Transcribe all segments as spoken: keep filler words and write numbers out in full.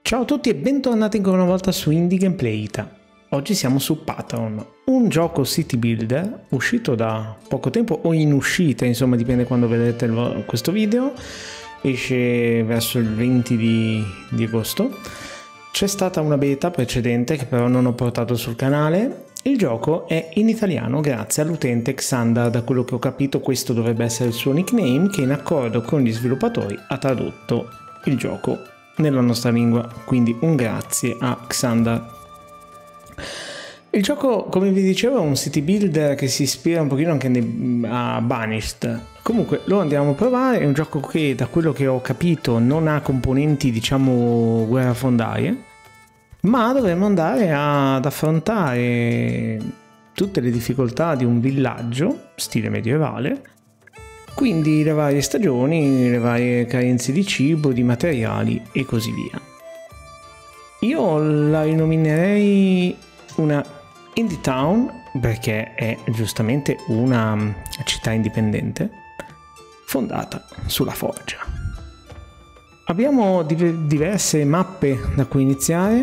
Ciao a tutti e bentornati ancora una volta su Indie Gameplay Ita. Oggi siamo su Patron, un gioco city builder uscito da poco tempo o in uscita, insomma dipende quando vedete il, questo video, esce verso il venti di, di agosto. C'è stata una beta precedente che però non ho portato sul canale. Il gioco è in italiano grazie all'utente Xandar, da quello che ho capito questo dovrebbe essere il suo nickname, che in accordo con gli sviluppatori ha tradotto il gioco nella nostra lingua, quindi un grazie a Xandar. Il gioco, come vi dicevo, è un city builder che si ispira un pochino anche a Banished. Comunque lo andiamo a provare, è un gioco che da quello che ho capito non ha componenti diciamo guerrafondarie, ma dovremmo andare ad affrontare tutte le difficoltà di un villaggio stile medievale, quindi le varie stagioni, le varie carenze di cibo, di materiali e così via. Io la rinominerei una Indie Town perché è giustamente una città indipendente fondata sulla forgia. Abbiamo div- diverse mappe da cui iniziare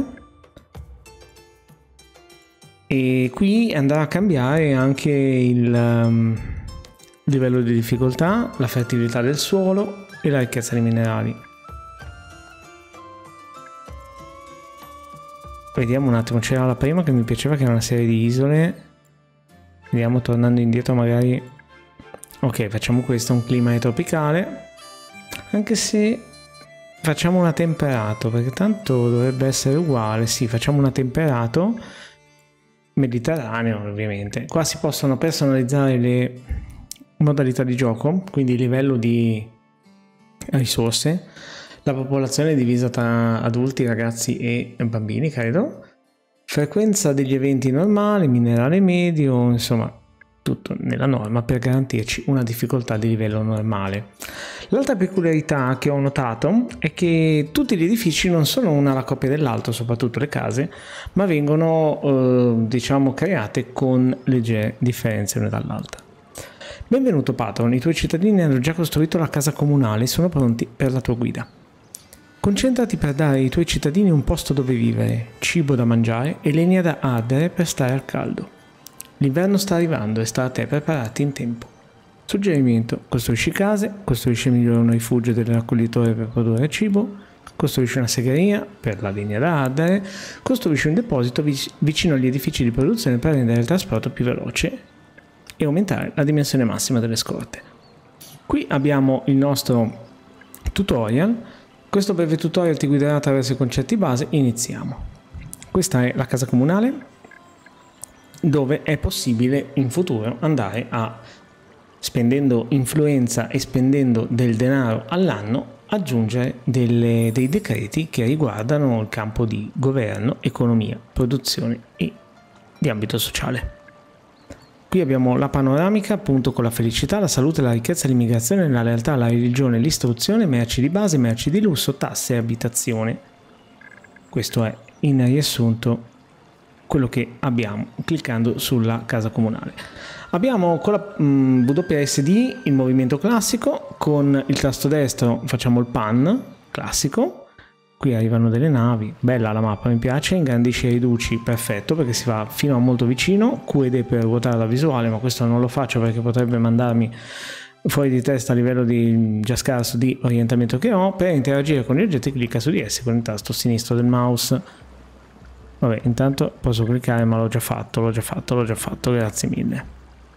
e qui andrà a cambiare anche il um, livello di difficoltà, la fertilità del suolo e la ricchezza di minerali. Vediamo un attimo, c'era la prima che mi piaceva che era una serie di isole. Vediamo tornando indietro magari. Ok, facciamo questo, un clima tropicale, anche se facciamo una temperato perché tanto dovrebbe essere uguale. Sì, facciamo una temperato mediterraneo ovviamente. Qua si possono personalizzare le modalità di gioco, quindi il livello di risorse. La popolazione è divisa tra adulti, ragazzi e bambini, credo. Frequenza degli eventi normali, minerale medio, insomma tutto nella norma per garantirci una difficoltà di livello normale. L'altra peculiarità che ho notato è che tutti gli edifici non sono una alla coppia dell'altro, soprattutto le case, ma vengono eh, diciamo create con leggere differenze l'una dall'altra. Benvenuto Patron, i tuoi cittadini hanno già costruito la casa comunale e sono pronti per la tua guida. Concentrati per dare ai tuoi cittadini un posto dove vivere, cibo da mangiare e legna da ardere per stare al caldo. L'inverno sta arrivando e sta a te prepararti in tempo. Suggerimento: costruisci case, costruisci il migliore rifugio del raccoglitore per produrre cibo, costruisci una segheria per la legna da ardere, costruisci un deposito vic- vicino agli edifici di produzione per rendere il trasporto più veloce e aumentare la dimensione massima delle scorte. Qui abbiamo il nostro tutorial. Questo breve tutorial ti guiderà attraverso i concetti base. Iniziamo. Questa è la casa comunale dove è possibile in futuro andare a, spendendo influenza e spendendo del denaro all'anno, aggiungere delle, dei decreti che riguardano il campo di governo, economia, produzione e di ambito sociale. Qui abbiamo la panoramica appunto con la felicità, la salute, la ricchezza, l'immigrazione, la lealtà, la religione, l'istruzione, merci di base, merci di lusso, tasse e abitazione. Questo è in riassunto quello che abbiamo cliccando sulla casa comunale. Abbiamo con la mh, W S D il movimento classico, con il tasto destro facciamo il pan classico. Qui arrivano delle navi, bella la mappa, mi piace, ingrandisci e riduci, perfetto perché si va fino a molto vicino, Q ed E per ruotare la visuale, ma questo non lo faccio perché potrebbe mandarmi fuori di testa a livello di già scarso di orientamento che ho. Per interagire con gli oggetti clicca su di essi con il tasto sinistro del mouse. Vabbè, intanto posso cliccare, ma l'ho già fatto, l'ho già fatto, l'ho già fatto, grazie mille.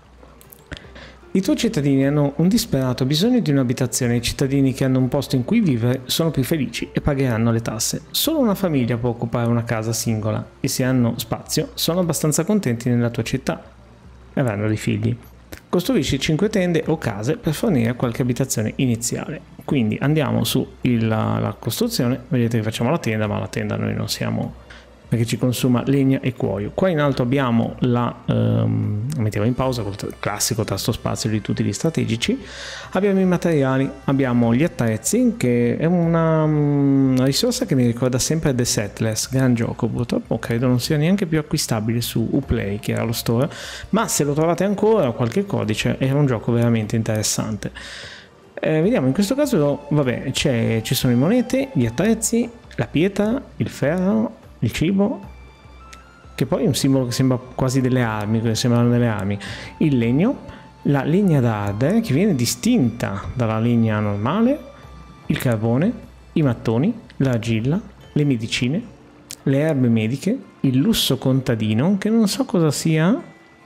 I tuoi cittadini hanno un disperato bisogno di un'abitazione. I cittadini che hanno un posto in cui vivere sono più felici e pagheranno le tasse. Solo una famiglia può occupare una casa singola e se hanno spazio sono abbastanza contenti nella tua città e avranno dei figli. Costruisci cinque tende o case per fornire qualche abitazione iniziale. Quindi andiamo su il, la, la costruzione, vedete che facciamo la tenda, ma la tenda noi non siamo, perché ci consuma legna e cuoio. Qua in alto abbiamo la um, mettiamo in pausa col classico tasto spazio di tutti gli strategici. Abbiamo i materiali, abbiamo gli attrezzi, che è una, una risorsa che mi ricorda sempre The Settlers, gran gioco, purtroppo credo non sia neanche più acquistabile su Uplay, che era lo store, ma se lo trovate ancora o qualche codice è un gioco veramente interessante. Eh, vediamo, in questo caso vabbè, c'è, ci sono le monete, gli attrezzi, la pietra, il ferro, il cibo, che poi è un simbolo che sembra quasi delle armi, che sembrano delle armi, il legno, la legna da ardere che viene distinta dalla legna normale, il carbone, i mattoni, l'argilla, le medicine, le erbe mediche, il lusso contadino, che non so cosa sia,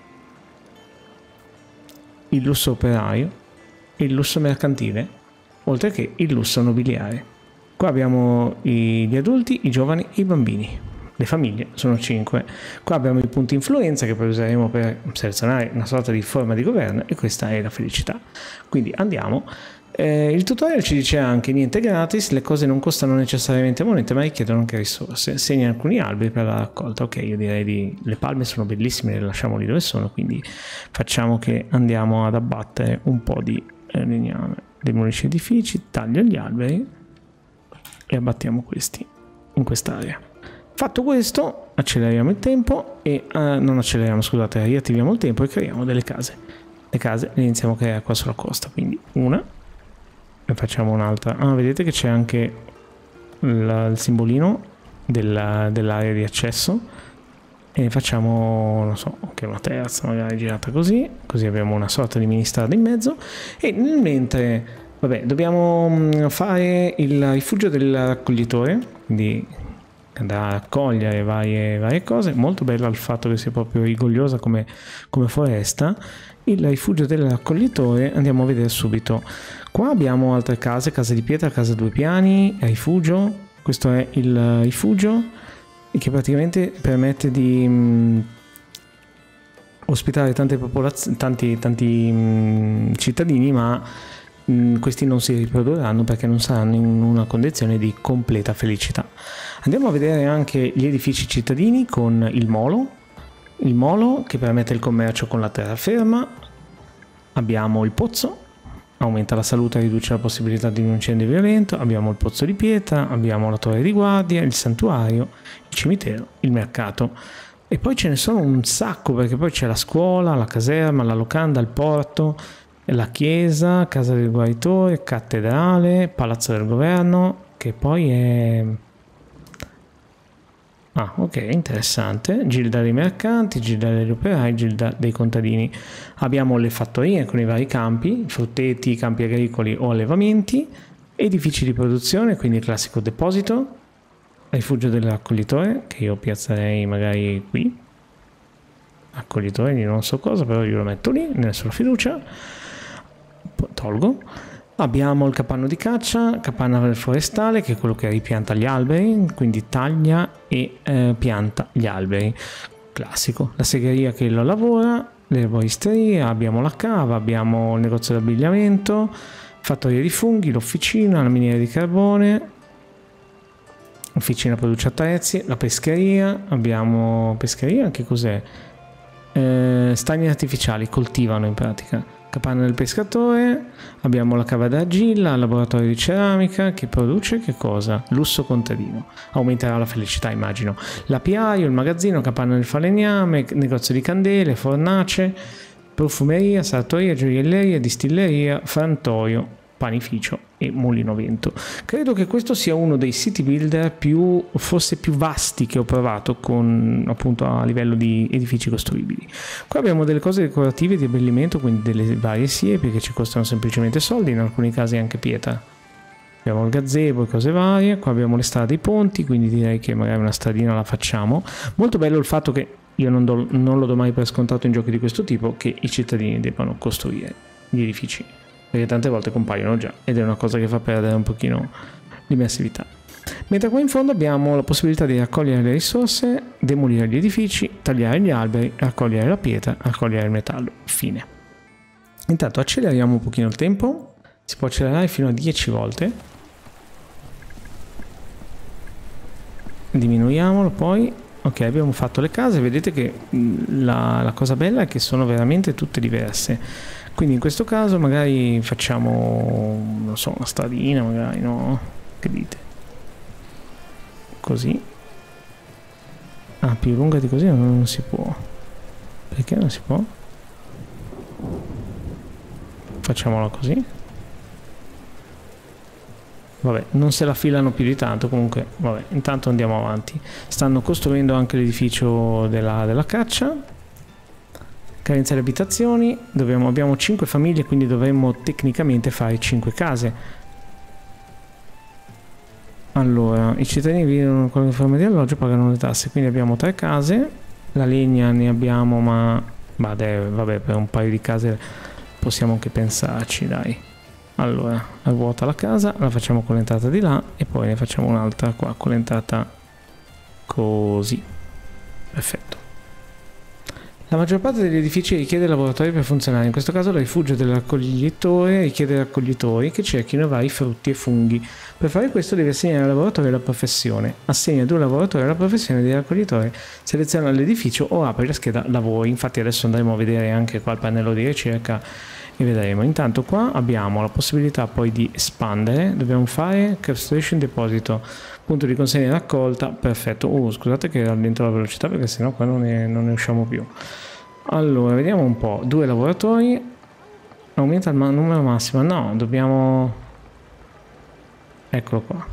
il lusso operaio, il lusso mercantile, oltre che il lusso nobiliare. Qua abbiamo gli adulti, i giovani e i bambini. Le famiglie sono cinque. Qua abbiamo i punti influenza che poi useremo per selezionare una sorta di forma di governo, e questa è la felicità. Quindi andiamo. Eh, il tutorial ci dice anche niente gratis, le cose non costano necessariamente monete ma richiedono anche risorse. Segna alcuni alberi per la raccolta. Ok, io direi di... le palme sono bellissime, le lasciamo lì dove sono, quindi facciamo che andiamo ad abbattere un po' di eh, legname. Demolisce edifici, taglio gli alberi e abbattiamo questi in quest'area. Fatto questo, acceleriamo il tempo e uh, non acceleriamo, scusate, riattiviamo il tempo e creiamo delle case. Le case le iniziamo a creare qua sulla costa, quindi una e facciamo un'altra. Ah, vedete che c'è anche il, il simbolino della, dell'area di accesso, e facciamo, non so, anche una terza magari girata così, così abbiamo una sorta di mini strada in mezzo. E nel mentre, vabbè, dobbiamo fare il rifugio del raccoglitore, quindi andrà a raccogliere varie, varie cose. Molto bella il fatto che sia proprio rigogliosa come, come foresta. Il rifugio del raccoglitore andiamo a vedere subito. Qua abbiamo altre case, casa di pietra, casa a due piani, rifugio. Questo è il rifugio che praticamente permette di mh, ospitare tante popolazioni, tanti, tanti mh, cittadini, ma mh, questi non si riprodurranno perché non saranno in una condizione di completa felicità. Andiamo a vedere anche gli edifici cittadini con il molo, il molo che permette il commercio con la terraferma. Abbiamo il pozzo, aumenta la salute e riduce la possibilità di un incendio violento. Abbiamo il pozzo di pietra, abbiamo la torre di guardia, il santuario, il cimitero, il mercato. E poi ce ne sono un sacco, perché poi c'è la scuola, la caserma, la locanda, il porto, la chiesa, casa del guaritore, cattedrale, palazzo del governo, che poi è... Ah, ok, interessante. Gilda dei mercanti, gilda degli operai, gilda dei contadini. Abbiamo le fattorie con i vari campi, frutteti, campi agricoli o allevamenti, edifici di produzione, quindi il classico deposito, rifugio del raccoglitore, che io piazzerei magari qui. Raccoglitore di non so cosa, però io lo metto lì, nessuna fiducia. Poi tolgo. Abbiamo il capanno di caccia, capanna forestale, che è quello che ripianta gli alberi, quindi taglia e eh, pianta gli alberi, classico. La segheria che lo lavora, le erboristerie, abbiamo la cava, abbiamo il negozio di abbigliamento, fattoria di funghi, l'officina, la miniera di carbone, officina produce attrezzi, la pescheria, abbiamo pescheria, che cos'è? Eh, stagni artificiali, coltivano in pratica. Capanna del pescatore, abbiamo la cava d'argilla, il laboratorio di ceramica che produce che cosa? Lusso contadino, aumenterà la felicità immagino. L'apiaio, il magazzino, capanna del falegname, negozio di candele, fornace, profumeria, sartoria, gioielleria, distilleria, frantoio, panificio e mulino vento. Credo che questo sia uno dei city builder più, forse più vasti che ho provato, con appunto a livello di edifici costruibili. Qua abbiamo delle cose decorative di abbellimento, quindi delle varie siepi che ci costano semplicemente soldi, in alcuni casi anche pietra. Abbiamo il gazebo e cose varie. Qua abbiamo le strade e i ponti, quindi direi che magari una stradina la facciamo. Molto bello il fatto che io non, do, non lo do mai per scontato in giochi di questo tipo, che i cittadini debbano costruire gli edifici, perché tante volte compaiono già ed è una cosa che fa perdere un pochino l'immersività. Mentre qua in fondo abbiamo la possibilità di raccogliere le risorse, demolire gli edifici, tagliare gli alberi, raccogliere la pietra, raccogliere il metallo. Fine. Intanto acceleriamo un pochino il tempo, si può accelerare fino a dieci volte. Diminuiamolo poi. Ok, abbiamo fatto le case, vedete che la, la cosa bella è che sono veramente tutte diverse. Quindi in questo caso magari facciamo, non so, una stradina magari, no? Che dite? Così. Ah, più lunga di così non, non si può. Perché non si può? Facciamola così. vabbè, non se la filano più di tanto, comunque vabbè, intanto andiamo avanti. Stanno costruendo anche l'edificio della, della caccia. Carenza di abitazioni, dobbiamo, abbiamo cinque famiglie, quindi dovremmo tecnicamente fare cinque case. Allora, i cittadini vivono con le forme di alloggio, pagano le tasse, quindi abbiamo tre case. La legna ne abbiamo, ma vabbè, vabbè, per un paio di case possiamo anche pensarci, dai. Allora, è vuota la casa, la facciamo con l'entrata di là e poi ne facciamo un'altra qua con l'entrata così. Perfetto. La maggior parte degli edifici richiede laboratori per funzionare, in questo caso il rifugio del raccoglitore richiede raccoglitori che cerchino vari frutti e funghi. Per fare questo devi assegnare al lavoratore la professione. Assegna due lavoratori alla professione di raccoglitore, seleziona l'edificio o apri la scheda lavori. Infatti adesso andremo a vedere anche qua il pannello di ricerca e vedremo. Intanto qua abbiamo la possibilità poi di espandere, dobbiamo fare Capstation Deposito, punto di consegna e raccolta, perfetto. Oh, scusate che era dentro la velocità perché sennò qua non ne, non ne usciamo più. Allora, vediamo un po', due lavoratori, aumenta il numero massimo, no, dobbiamo, eccolo qua.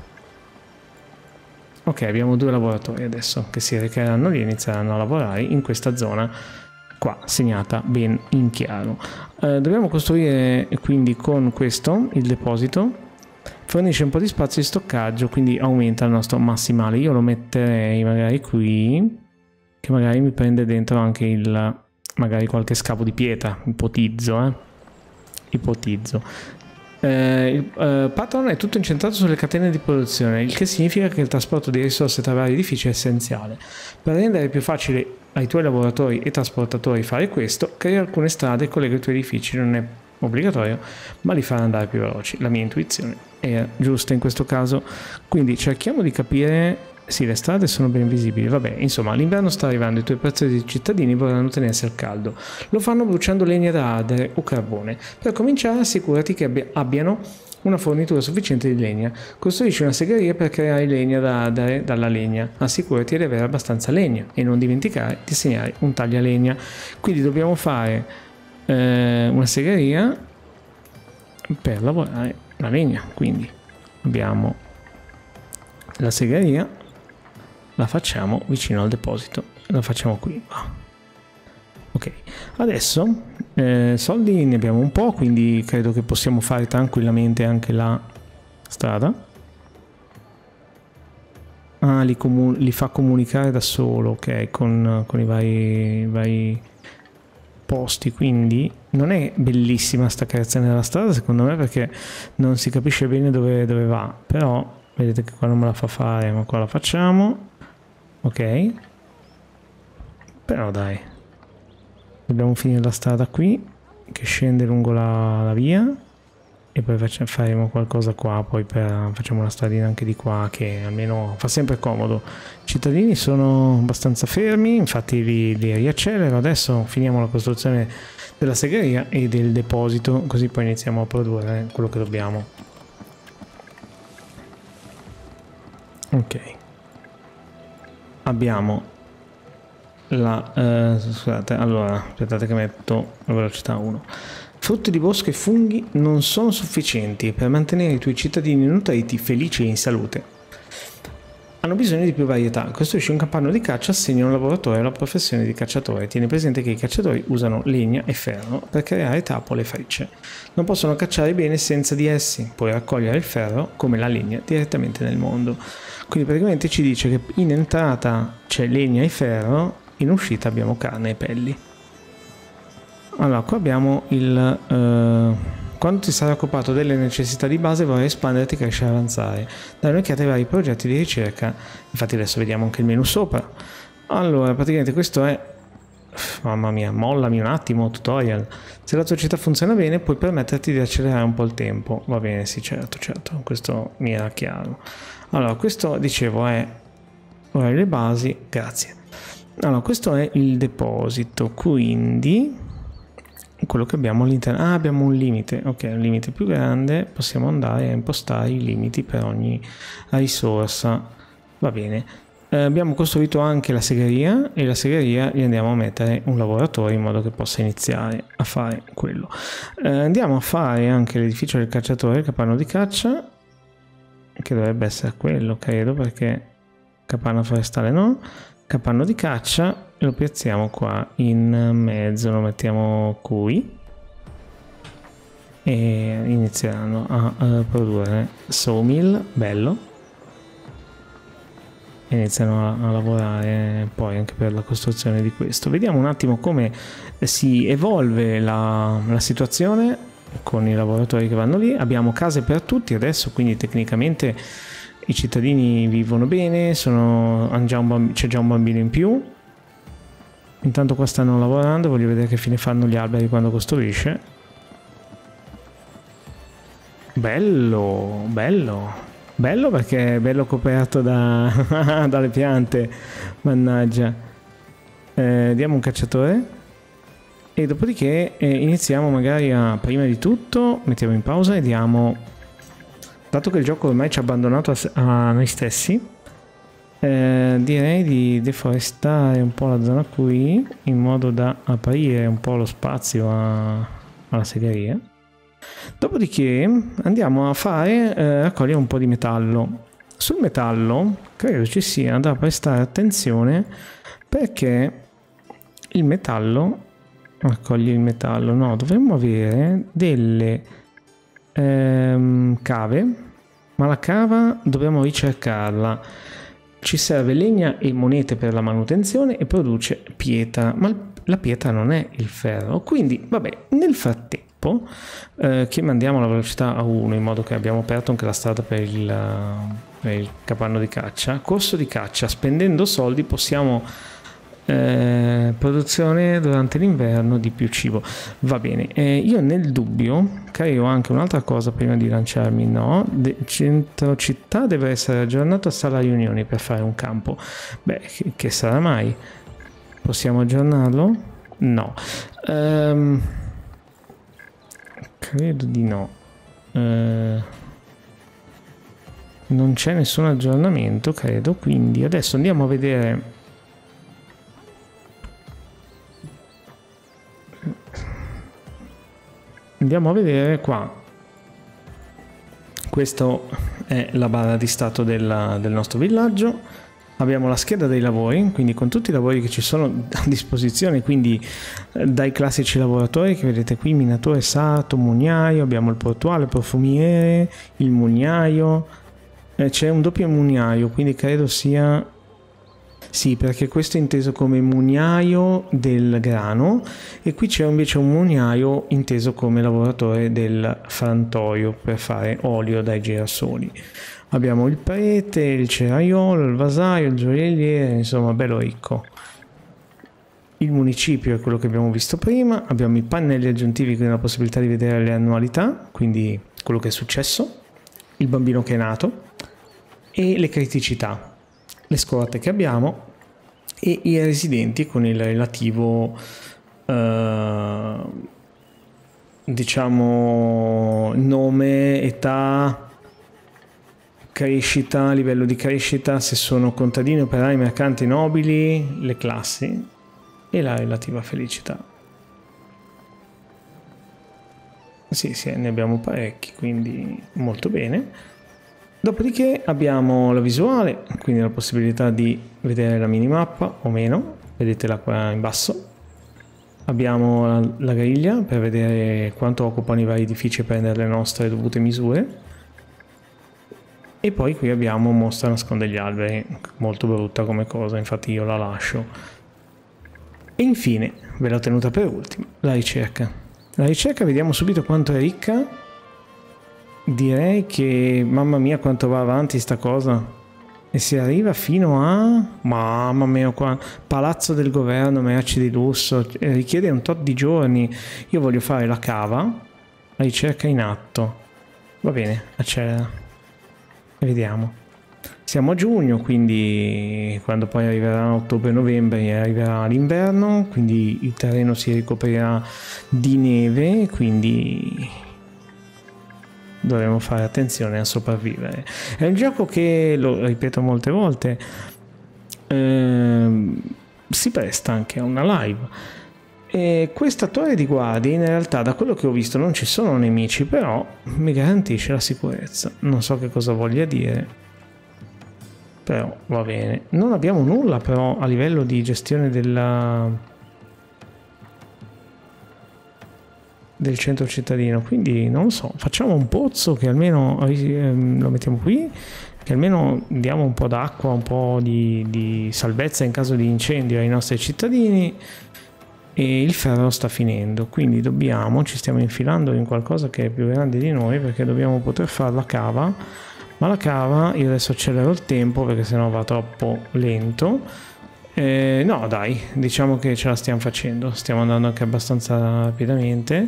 Ok, abbiamo due lavoratori adesso che si recheranno lì e inizieranno a lavorare in questa zona qua, segnata ben in chiaro. Eh, dobbiamo costruire quindi con questo il deposito, fornisce un po' di spazio di stoccaggio, quindi aumenta il nostro massimale. Io lo metterei magari qui, che magari mi prende dentro anche il, magari qualche scavo di pietra, ipotizzo, eh? Ipotizzo. Eh, il eh, pattern è tutto incentrato sulle catene di produzione, il che significa che il trasporto di risorse tra vari edifici è essenziale. Per rendere più facile ai tuoi lavoratori e trasportatori fare questo, crea alcune strade e collega i tuoi edifici, non è obbligatorio, ma li farà andare più veloci. La mia intuizione è giusta in questo caso, quindi cerchiamo di capire. Sì, le strade sono ben visibili, vabbè, insomma, l'inverno sta arrivando, i tuoi preziosi cittadini vorranno tenersi al caldo. Lo fanno bruciando legna da ardere o carbone. Per cominciare, assicurati che abbia, abbiano una fornitura sufficiente di legna. Costruisci una segheria per creare legna da ardere dalla legna. Assicurati di avere abbastanza legna e non dimenticare di segnare un taglialegna. Quindi dobbiamo fare eh, una segheria per lavorare la legna. Quindi abbiamo la segheria. La facciamo vicino al deposito, la facciamo qui. Ok, adesso eh, soldi ne abbiamo un po', quindi credo che possiamo fare tranquillamente anche la strada. Ah, li, li fa comunicare da solo, ok, con, con i vari, vari posti, quindi non è bellissima sta creazione della strada secondo me, perché non si capisce bene dove, dove va, però vedete che qua non me la fa fare, ma qua la facciamo. Ok, però dai, dobbiamo finire la strada qui che scende lungo la, la via e poi facciamo, faremo qualcosa qua, poi per, facciamo una stradina anche di qua che almeno fa sempre comodo. I cittadini sono abbastanza fermi, infatti li, li riaccelero. Adesso finiamo la costruzione della segheria e del deposito, così poi iniziamo a produrre quello che dobbiamo. Ok, abbiamo la eh, scusate, allora aspettate che metto la velocità uno. Frutti di bosco e funghi non sono sufficienti per mantenere i tuoi cittadini nutriti, felici e in salute. Hanno bisogno di più varietà. Costruisci un capanno di caccia, assegna un lavoratore alla professione di cacciatore. Tieni presente che i cacciatori usano legna e ferro per creare trappole e frecce. Non possono cacciare bene senza di essi. Puoi raccogliere il ferro come la legna direttamente nel mondo. Quindi praticamente ci dice che in entrata c'è legna e ferro, in uscita abbiamo carne e pelli. Allora, qua abbiamo il... Uh, quando ti sarai occupato delle necessità di base vorrai espanderti, crescere e avanzare. Dai un'occhiata ai vari progetti di ricerca. Infatti adesso vediamo anche il menu sopra. Allora, praticamente questo è... Mamma mia, mollami un attimo, tutorial. Se la tua città funziona bene, puoi permetterti di accelerare un po' il tempo. Va bene, sì, certo, certo. Questo mi era chiaro. Allora, questo, dicevo, è... Ora le basi, grazie. Allora, questo è il deposito, quindi... quello che abbiamo all'interno. Ah, abbiamo un limite, ok, un limite più grande, possiamo andare a impostare i limiti per ogni risorsa. Va bene, eh, abbiamo costruito anche la segheria e la segheria gli andiamo a mettere un lavoratore in modo che possa iniziare a fare quello. Eh, andiamo a fare anche l'edificio del cacciatore, il capanno di caccia. che dovrebbe essere quello, credo, perché capanna forestale no, capanno di caccia, lo piazziamo qua in mezzo, lo mettiamo qui e inizieranno a, a produrre sawmill, bello, e iniziano a, a lavorare poi anche per la costruzione di questo. Vediamo un attimo come si evolve la, la situazione con i lavoratori che vanno lì. Abbiamo case per tutti adesso, quindi tecnicamente i cittadini vivono bene, sono, c'è già un bambino in più. Intanto qua stanno lavorando, voglio vedere che fine fanno gli alberi quando costruisce. Bello, bello, bello perché è bello coperto da, dalle piante, mannaggia. Eh, diamo un cacciatore e dopodiché eh, iniziamo magari a, prima di tutto, mettiamo in pausa e diamo, dato che il gioco ormai ci ha abbandonato a, a noi stessi, eh, direi di deforestare un po' la zona qui in modo da aprire un po' lo spazio a, alla segheria. Dopodiché andiamo a fare eh, raccogliere un po' di metallo. Sul metallo credo ci sia da prestare attenzione, perché il metallo, raccoglie il metallo, no, dovremmo avere delle ehm, cave, ma la cava dobbiamo ricercarla. Ci serve legna e monete per la manutenzione e produce pietra, ma la pietra non è il ferro, quindi vabbè, nel frattempo Eh, che mandiamo la velocità a uno in modo che abbiamo aperto anche la strada per il, per il capanno di caccia. Corso di caccia, spendendo soldi possiamo eh, produzione durante l'inverno di più cibo, va bene. Eh, io nel dubbio creo anche un'altra cosa prima di lanciarmi, no, De- centro città deve essere aggiornato a sala riunioni per fare un campo. Beh, che, che sarà mai? Possiamo aggiornarlo? No. um, Credo di no. Eh, non c'è nessun aggiornamento, credo, quindi adesso andiamo a vedere. Andiamo a vedere qua. Questa è la barra di stato della, del nostro villaggio. Abbiamo la scheda dei lavori, quindi con tutti i lavori che ci sono a disposizione, quindi eh, dai classici lavoratori che vedete qui, minatore, sarto, mugnaio, abbiamo il portuale, il profumiere, il mugnaio, eh, c'è un doppio mugnaio, quindi credo sia, sì, perché questo è inteso come mugnaio del grano e qui c'è invece un mugnaio inteso come lavoratore del frantoio per fare olio dai girasoli. Abbiamo il prete, il ceraiolo, il vasaio, il gioielliere, insomma bello ricco. Il municipio è quello che abbiamo visto prima, abbiamo i pannelli aggiuntivi con la possibilità di vedere le annualità, quindi quello che è successo, il bambino che è nato e le criticità, le scorte che abbiamo e i residenti con il relativo eh, diciamo nome, età, crescita, livello di crescita, se sono contadini, operai, mercanti, nobili, le classi e la relativa felicità. Sì, sì, ne abbiamo parecchi, quindi molto bene. Dopodiché abbiamo la visuale, quindi la possibilità di vedere la minimappa o meno, vedetela qua in basso. Abbiamo la, la griglia per vedere quanto occupano i vari edifici e prendere le nostre dovute misure. E poi qui abbiamo mostra nasconde gli alberi, molto brutta come cosa, infatti io la lascio. E infine, ve l'ho tenuta per ultima, la ricerca. La ricerca vediamo subito quanto è ricca. Direi che, mamma mia quanto va avanti sta cosa. E si arriva fino a, mamma mia qua, palazzo del governo, merci di lusso, richiede un tot di giorni. Io voglio fare la cava, la ricerca in atto. Va bene, accelera. Vediamo, siamo a giugno, quindi quando poi arriverà ottobre-novembre arriverà l'inverno, quindi il terreno si ricoprirà di neve, quindi dovremo fare attenzione a sopravvivere. È un gioco che, lo ripeto molte volte, ehm, si presta anche a una live E questa torre di guardia in realtà, da quello che ho visto, non ci sono nemici, però mi garantisce la sicurezza. Non so che cosa voglia dire, però va bene. Non abbiamo nulla però a livello di gestione della... del centro cittadino, quindi non lo so, facciamo un pozzo che almeno ehm, lo mettiamo qui, che almeno diamo un po' d'acqua, un po' di, di salvezza in caso di incendio ai nostri cittadini. E il ferro sta finendo, quindi dobbiamo, ci stiamo infilando in qualcosa che è più grande di noi, perché dobbiamo poter fare la cava. Ma la cava, io adesso accelero il tempo perché sennò va troppo lento. Eh, no dai, diciamo che ce la stiamo facendo, stiamo andando anche abbastanza rapidamente.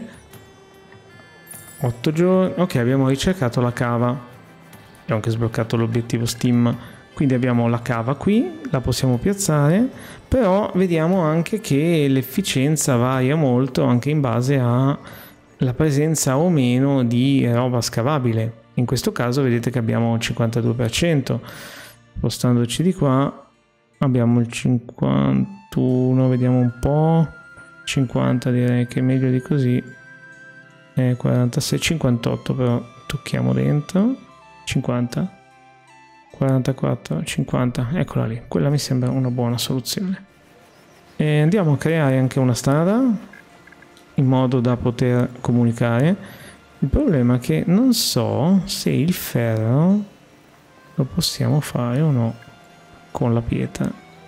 otto giorni, ok, abbiamo ricercato la cava, abbiamo anche sbloccato l'obiettivo Steam. Quindi abbiamo la cava qui, la possiamo piazzare, però vediamo anche che l'efficienza varia molto anche in base alla presenza o meno di roba scavabile. In questo caso vedete che abbiamo il cinquantadue per cento, spostandoci di qua abbiamo il cinquantuno, vediamo un po', cinquanta direi che è meglio di così, eh, quarantasei, cinquantotto però tocchiamo dentro, cinquanta. quarantaquattro, cinquanta, eccola lì, quella mi sembra una buona soluzione. E andiamo a creare anche una strada in modo da poter comunicare. Il problema è che non so se il ferro lo possiamo fare o no con la pietra.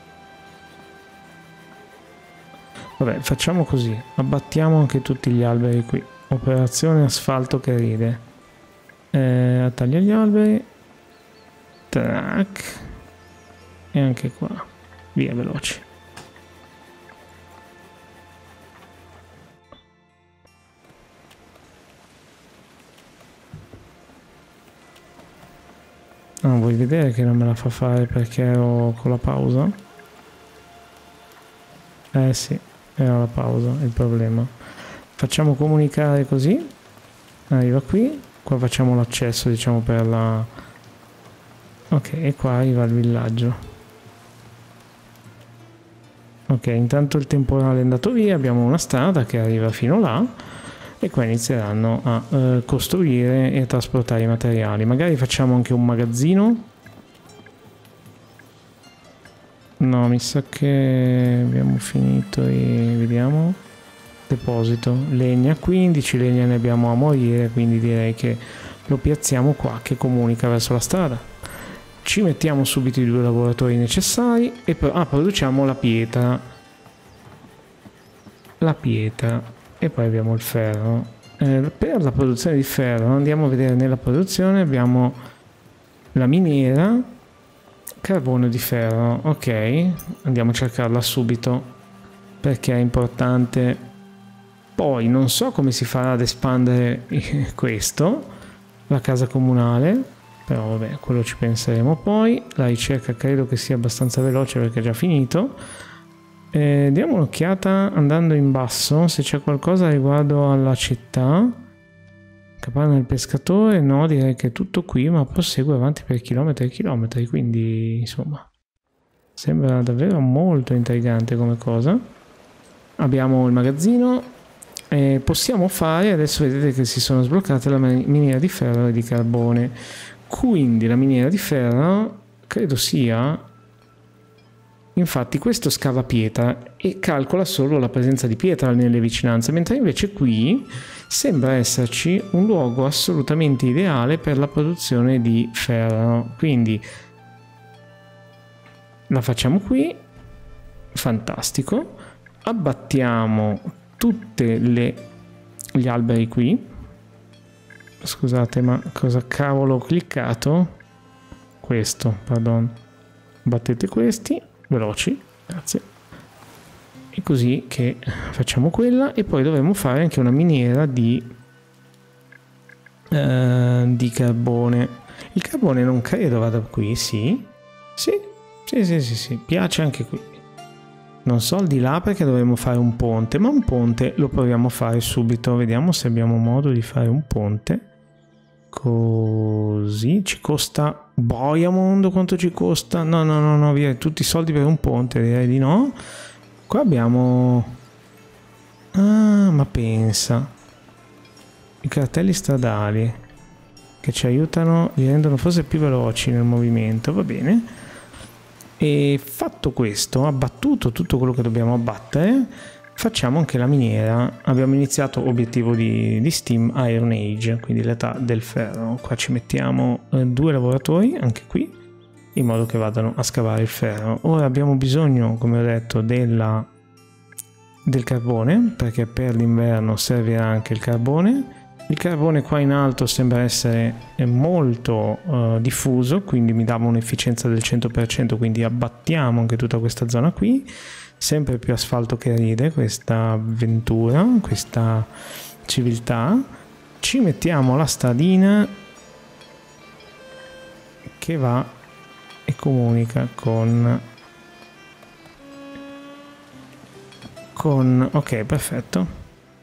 Vabbè, facciamo così, abbattiamo anche tutti gli alberi qui. Operazione asfalto che ride. Eh, taglia gli alberi. Track. E anche qua. Via veloci. Ah, vuoi vedere che non me la fa fare perché ero con la pausa? Eh sì, era la pausa il problema. Facciamo comunicare così. Arriva qui. Qua facciamo l'accesso, diciamo, per la... Ok, e qua arriva il villaggio. Ok, intanto il temporale è andato via, abbiamo una strada che arriva fino là e qua inizieranno a eh, costruire e a trasportare i materiali. Magari facciamo anche un magazzino. No, mi sa che abbiamo finito e vediamo. Deposito, legna quindici, legna ne abbiamo a morire, quindi direi che lo piazziamo qua che comunica verso la strada. Ci mettiamo subito i due lavoratori necessari e poi ah, produciamo la pietra. La pietra e poi abbiamo il ferro. Eh, per la produzione di ferro andiamo a vedere nella produzione, abbiamo la miniera, carbone di ferro. Ok, andiamo a cercarla subito perché è importante. Poi non so come si farà ad espandere questo, la casa comunale. Però vabbè, quello ci penseremo poi. La ricerca credo che sia abbastanza veloce perché è già finito. Eh, diamo un'occhiata andando in basso se c'è qualcosa riguardo alla città. Capanna del pescatore, no, direi che è tutto qui, ma prosegue avanti per chilometri e chilometri, quindi insomma sembra davvero molto intrigante come cosa. Abbiamo il magazzino e possiamo fare, adesso vedete che si sono sbloccate la miniera di ferro e di carbone. Quindi la miniera di ferro credo sia, infatti questo scava pietra e calcola solo la presenza di pietra nelle vicinanze, mentre invece qui sembra esserci un luogo assolutamente ideale per la produzione di ferro. Quindi la facciamo qui, fantastico, abbattiamo tutte le gli alberi qui. Scusate, ma cosa cavolo ho cliccato? Questo, pardon. Battete questi, veloci, grazie. E così che facciamo quella e poi dovremo fare anche una miniera di, eh, di carbone. Il carbone non credo vada qui, sì? Sì, sì, sì, sì, sì, piace anche qui. Non so al di là perché dovremmo fare un ponte, ma un ponte lo proviamo a fare subito. Vediamo se abbiamo modo di fare un ponte. Così ci costa boia mondo, quanto ci costa? No, no, no, no, via tutti i soldi per un ponte, direi di no. Qua abbiamo Ah, ma pensa. I cartelli stradali che ci aiutano, li rendono forse più veloci nel movimento, va bene. E fatto questo, abbattuto tutto quello che dobbiamo abbattere, facciamo anche la miniera. Abbiamo iniziato obiettivo di, di Steam Iron Age, quindi l'età del ferro. Qua ci mettiamo eh, due lavoratori, anche qui, in modo che vadano a scavare il ferro. Ora abbiamo bisogno, come ho detto, della, del carbone, perché per l'inverno servirà anche il carbone. Il carbone qua in alto sembra essere molto uh, diffuso, quindi mi dava un'efficienza del cento per cento, quindi abbattiamo anche tutta questa zona qui. Sempre più asfalto che ride questa avventura, questa civiltà. Ci mettiamo la stradina che va e comunica con... con... ok, perfetto.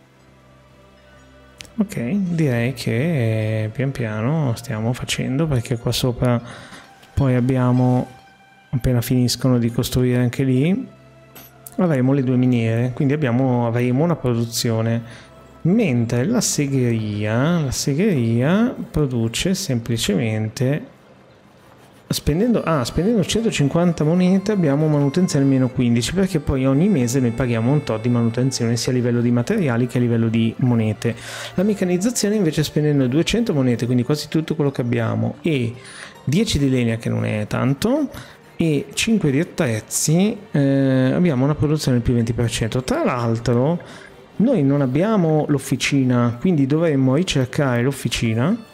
Ok, direi che pian piano stiamo facendo, perché qua sopra poi abbiamo, appena finiscono di costruire anche lì, avremo le due miniere, quindi abbiamo, avremo una produzione, mentre la segheria, la segheria produce semplicemente, spendendo, ah, spendendo centocinquanta monete abbiamo manutenzione meno quindici, perché poi ogni mese noi paghiamo un tot di manutenzione sia a livello di materiali che a livello di monete. La meccanizzazione invece, spendendo duecento monete, quindi quasi tutto quello che abbiamo, e dieci di legna, che non è tanto, e cinque di attrezzi, eh, abbiamo una produzione del più venti per cento. Tra l'altro noi non abbiamo l'officina, quindi dovremmo ricercare l'officina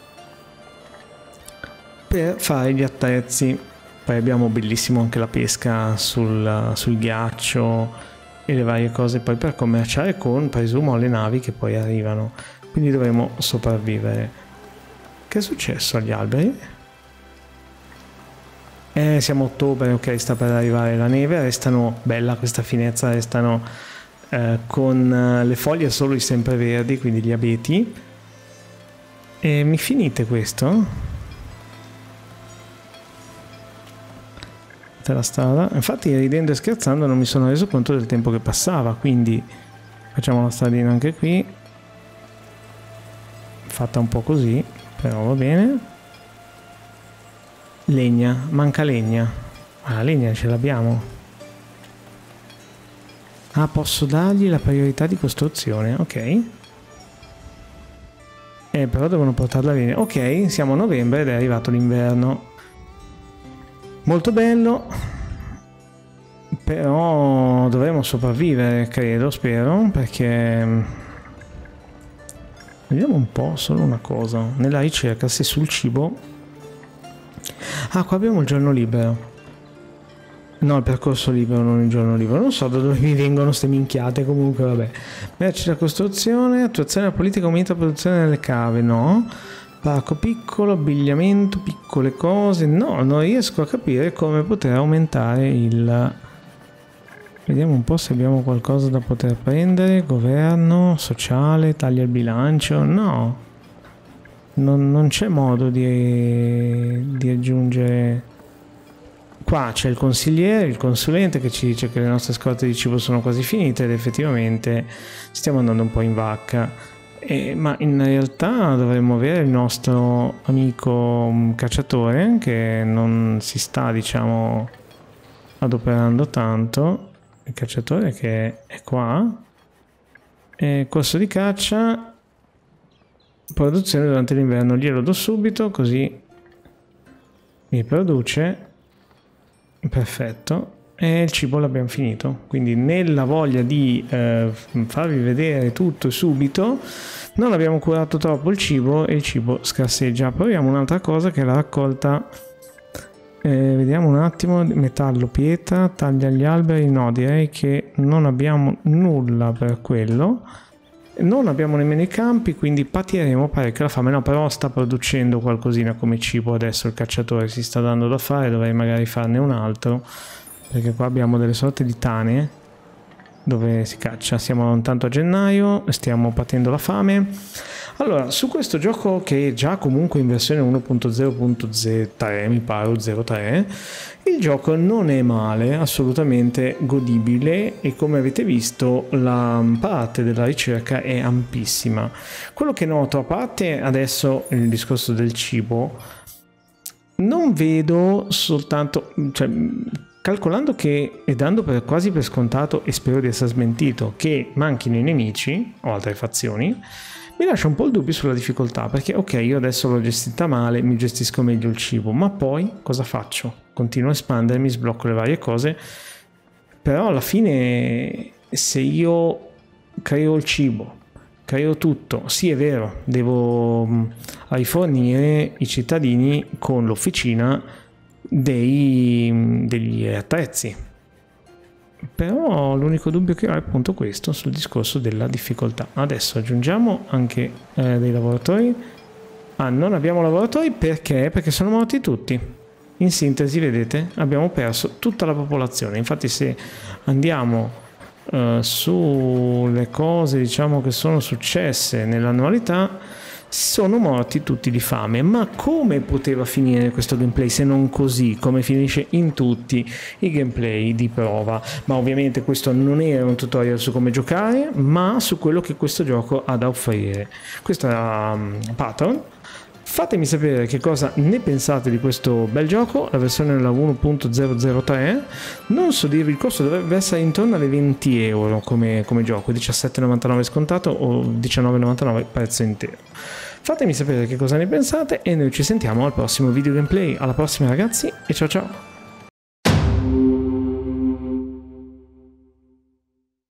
per fare gli attrezzi. Poi abbiamo bellissimo anche la pesca sul, sul ghiaccio e le varie cose poi per commerciare con, presumo, le navi che poi arrivano, quindi dovremo sopravvivere. Che è successo agli alberi? Eh, siamo a ottobre, ok, sta per arrivare la neve, restano, bella questa finezza, restano eh, con le foglie solo i sempreverdi, quindi gli abeti. E mi finite questo? La strada, infatti, ridendo e scherzando, non mi sono reso conto del tempo che passava, quindi facciamo la stradina anche qui, fatta un po' così, però va bene. Legna, manca legna. Ah, la legna ce l'abbiamo. Ah, posso dargli la priorità di costruzione, ok. Eh, però devono portarla bene. Ok, siamo a novembre ed è arrivato l'inverno. Molto bello, però dovremo sopravvivere, credo, spero, perché vediamo un po', solo una cosa, nella ricerca, se sul cibo... Ah, qua abbiamo il giorno libero. No, il percorso libero, non il giorno libero. Non so da dove mi vengono ste minchiate, comunque vabbè. Merci la costruzione, attuazione della politica, aumenta la produzione delle cave, no? Parco piccolo, abbigliamento, piccole cose. No, non riesco a capire come poter aumentare il... Vediamo un po' se abbiamo qualcosa da poter prendere. Governo, sociale, taglia il bilancio. No, non, non c'è modo di, di aggiungere. Qua c'è il consigliere, il consulente, che ci dice che le nostre scorte di cibo sono quasi finite, ed effettivamente stiamo andando un po' in vacca. Eh, ma in realtà dovremmo avere il nostro amico cacciatore, che non si sta, diciamo, adoperando tanto. Il cacciatore che è qua. E corso di caccia, produzione durante l'inverno, glielo do subito così mi produce. Perfetto. E il cibo l'abbiamo finito, quindi nella voglia di eh, farvi vedere tutto subito non abbiamo curato troppo il cibo e il cibo scarseggia. Proviamo un'altra cosa, che è la raccolta, eh, vediamo un attimo, metallo, pietra, taglia gli alberi. No, direi che non abbiamo nulla per quello, non abbiamo nemmeno i campi, quindi patiremo parecchio la fame. No, però sta producendo qualcosina come cibo adesso, il cacciatore si sta dando da fare, dovrei magari farne un altro, perché qua abbiamo delle sorte di tane dove si caccia. Siamo intanto a gennaio, stiamo patendo la fame. Allora, su questo gioco, che è già comunque in versione uno punto zero punto tre, mi pare, o zero tre, il gioco non è male, assolutamente godibile, e come avete visto la parte della ricerca è ampissima. Quello che noto, a parte adesso il discorso del cibo, non vedo soltanto, cioè, calcolando che, e dando per, quasi per scontato, e spero di essere smentito, che manchino i nemici o altre fazioni, mi lascia un po' il dubbio sulla difficoltà, perché ok, io adesso l'ho gestita male, mi gestisco meglio il cibo, ma poi cosa faccio? Continuo a espandermi, sblocco le varie cose, però alla fine se io creo il cibo, creo tutto, sì è vero, devo rifornire i cittadini con l'officina dei, degli attrezzi. Però l'unico dubbio che ho è appunto questo, sul discorso della difficoltà. Adesso aggiungiamo anche eh, dei lavoratori. Ah, non abbiamo lavoratori perché? Perché sono morti tutti. In sintesi, vedete, abbiamo perso tutta la popolazione. Infatti se andiamo eh, sulle cose, diciamo, che sono successe nell'annualità, sono morti tutti di fame. Ma come poteva finire questo gameplay se non così, come finisce in tutti i gameplay di prova? Ma ovviamente questo non era un tutorial su come giocare, ma su quello che questo gioco ha da offrire. Questo era um, Patron. Fatemi sapere che cosa ne pensate di questo bel gioco, la versione della uno punto zero zero tre. Non so dirvi, il costo dovrebbe essere intorno alle venti euro come, come gioco, diciassette e novantanove scontato o diciannove e novantanove prezzo intero. Fatemi sapere che cosa ne pensate e noi ci sentiamo al prossimo video gameplay. Alla prossima ragazzi e ciao ciao!